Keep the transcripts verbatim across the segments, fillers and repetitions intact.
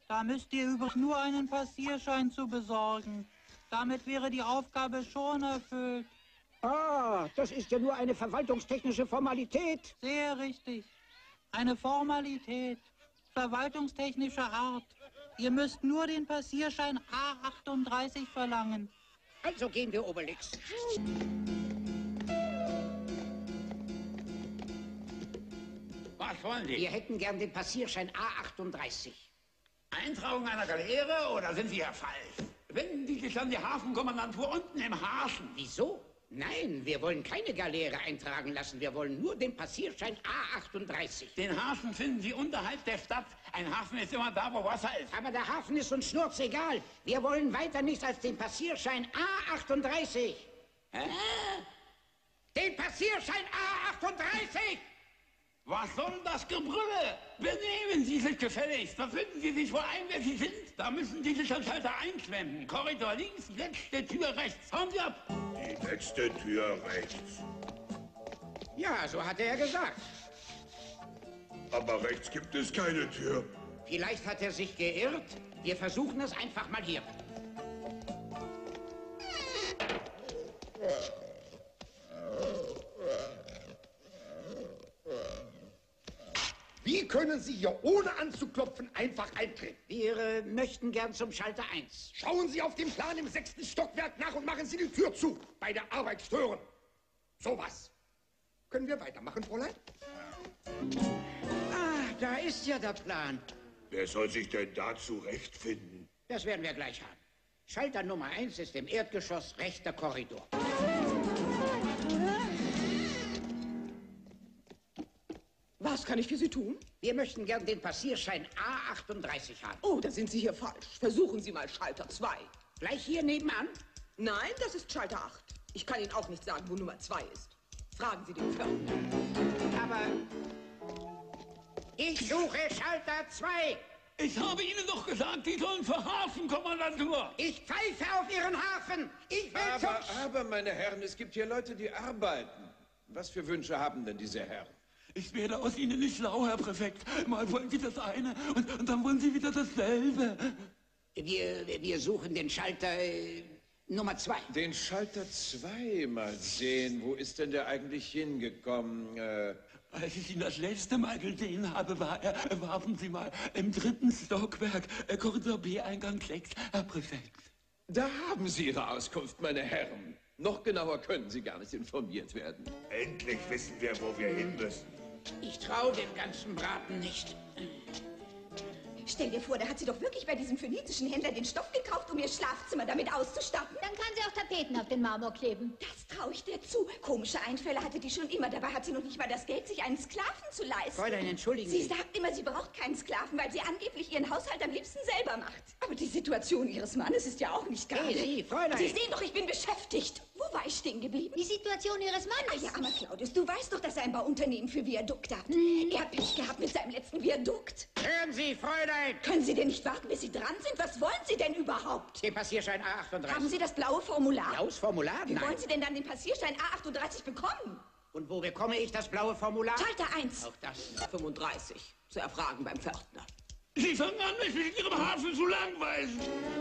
Da müsst ihr übrigens nur einen Passierschein zu besorgen. Damit wäre die Aufgabe schon erfüllt. Ah, das ist ja nur eine verwaltungstechnische Formalität. Sehr richtig. Eine Formalität. Verwaltungstechnischer Art. Ihr müsst nur den Passierschein A achtunddreißig verlangen. Also gehen wir, Obelix. Was wollen die? Wir hätten gern den Passierschein A achtunddreißig. Eintragung einer Galeere oder sind Sie hier falsch? Wenden Sie sich an die Hafenkommandantur unten im Hafen. Wieso? Nein, wir wollen keine Galeere eintragen lassen. Wir wollen nur den Passierschein A achtunddreißig. Den Hafen finden Sie unterhalb der Stadt. Ein Hafen ist immer da, wo Wasser ist. Aber der Hafen ist uns schnurzegal. Wir wollen weiter nichts als den Passierschein A achtunddreißig. Hä? Den Passierschein A achtunddreißig! Was soll das Gebrülle? Benehmen Sie sich gefälligst. Verfinden Sie sich wohl ein, wer Sie sind? Da müssen Sie sich an Schalter eins wenden. Korridor links, letzte Tür rechts. Hauen Sie ab! Die letzte Tür rechts. Ja, so hat er gesagt. Aber rechts gibt es keine Tür. Vielleicht hat er sich geirrt. Wir versuchen es einfach mal hier. Wie können Sie hier ohne anzuklopfen einfach eintreten? Wir äh, möchten gern zum Schalter eins. Schauen Sie auf dem Plan im sechsten Stockwerk nach und machen Sie die Tür zu. Bei der Arbeit stören. Sowas. Können wir weitermachen, Fräulein? Ah, da ist ja der Plan. Wer soll sich denn da zurechtfinden? Das werden wir gleich haben. Schalter Nummer eins ist im Erdgeschoss, rechter Korridor. Was kann ich für Sie tun? Wir möchten gern den Passierschein A achtunddreißig haben. Oh, da sind Sie hier falsch. Versuchen Sie mal Schalter zwei. Gleich hier nebenan? Nein, das ist Schalter acht. Ich kann Ihnen auch nicht sagen, wo Nummer zwei ist. Fragen Sie den Pförtner. Aber ich suche Schalter zwei. Ich habe Ihnen doch gesagt, Sie sollen zur Hafenkommandantur. Ich pfeife auf Ihren Hafen. Ich will Aber, zum... aber, meine Herren, es gibt hier Leute, die arbeiten. Was für Wünsche haben denn diese Herren? Ich werde aus Ihnen nicht schlau, Herr Präfekt. Mal wollen Sie das eine und, und dann wollen Sie wieder dasselbe. Wir, wir suchen den Schalter äh, Nummer zwei. Den Schalter zwei mal sehen. Wo ist denn der eigentlich hingekommen? Äh, Als ich ihn das letzte Mal gesehen habe, war er, warten Sie mal, im dritten Stockwerk, äh, Korridor B, Eingang sechs, Herr Präfekt. da haben Sie Ihre Auskunft, meine Herren. Noch genauer können Sie gar nicht informiert werden. Endlich wissen wir, wo wir hin müssen. Ich traue dem ganzen Braten nicht. Stell dir vor, der hat sie doch wirklich bei diesem phönizischen Händler den Stoff gekauft, um ihr Schlafzimmer damit auszustatten. Dann kann sie auch Tapeten auf den Marmor kleben. Das traue ich dir zu. Komische Einfälle hatte die schon immer. Dabei hat sie noch nicht mal das Geld, sich einen Sklaven zu leisten. Fräulein, entschuldigen Sie Sie. sagt immer, sie braucht keinen Sklaven, weil sie angeblich ihren Haushalt am liebsten selber macht. Aber die Situation ihres Mannes ist ja auch nicht gerade... Hey, Sie, Fräulein. Sie sehen doch, ich bin beschäftigt. Wo war ich stehen geblieben? Die Situation ihres Ah Mannes. ja, aber Claudius, du weißt doch, dass er ein Bauunternehmen für Viadukte hat. Er hat Pech gehabt mit seinem letzten Viadukt. Hören Sie, Fräulein. Können Sie denn nicht warten, bis Sie dran sind? Was wollen Sie denn überhaupt? Den Passierschein A achtunddreißig. Haben Sie das blaue Formular? Blaues Formular? Wie Nein. wollen Sie denn dann den Passierschein A achtunddreißig bekommen? Und wo bekomme ich das blaue Formular? Schalter eins. Auch das. fünfunddreißig. Zu erfragen beim Pförtner. Sie fangen an, mich mit Ihrem Hafen zu langweisen.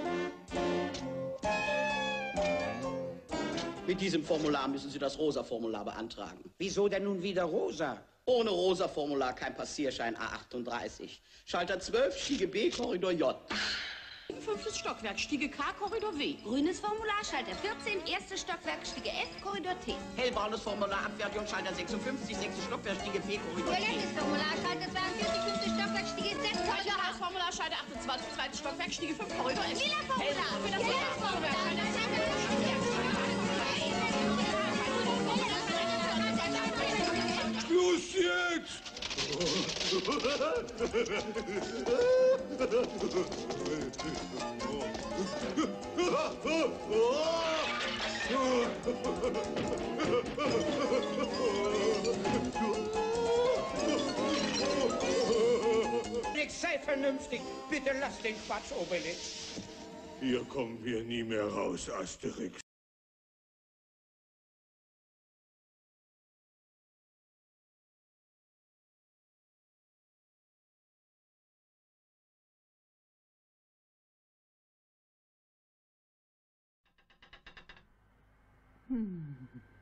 Mit diesem Formular müssen Sie das Rosa-Formular beantragen. Wieso denn nun wieder rosa? Ohne Rosa-Formular kein Passierschein A achtunddreißig. Schalter zwölf, Stiege B, Korridor J. Fünftes Stockwerk, Stiege K, Korridor W. Grünes Formular, Schalter vierzehn, erstes Stockwerk, Stiege F, Korridor T. Hellbraunes Formular, Abfertigung, Schalter sechsundfünfzig, sechstes Stockwerk, Stiege P, Korridor T. Violettes Formular, Schalter zweiundvierzig, fünftes Stockwerk, Stiege Z, Korridor H. Formular, Schalter achtundzwanzig, zweites Stockwerk, Stiege fünf, Korridor S. Lila Formular, Für das Violettes Formular, Schluss jetzt! Obelix, sei vernünftig. Bitte lass den Quatsch, Obelix. Hier kommen wir nie mehr raus, Asterix. Hm.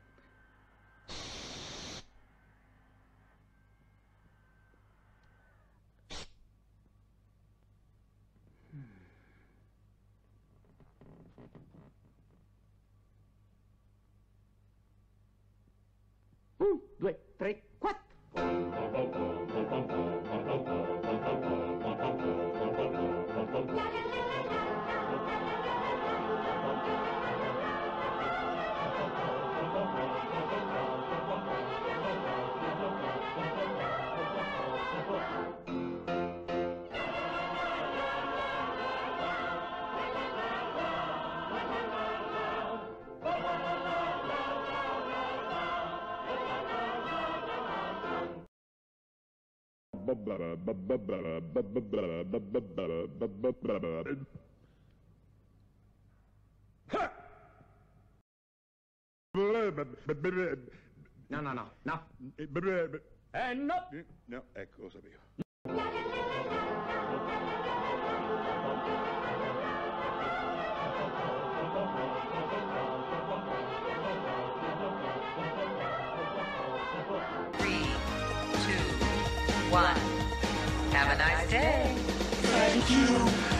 Un, due, tre, quattro. No, no, no, no. Eh, no. No, ecco, lo sapevo. Three, two, one. Have a nice day. Thank you.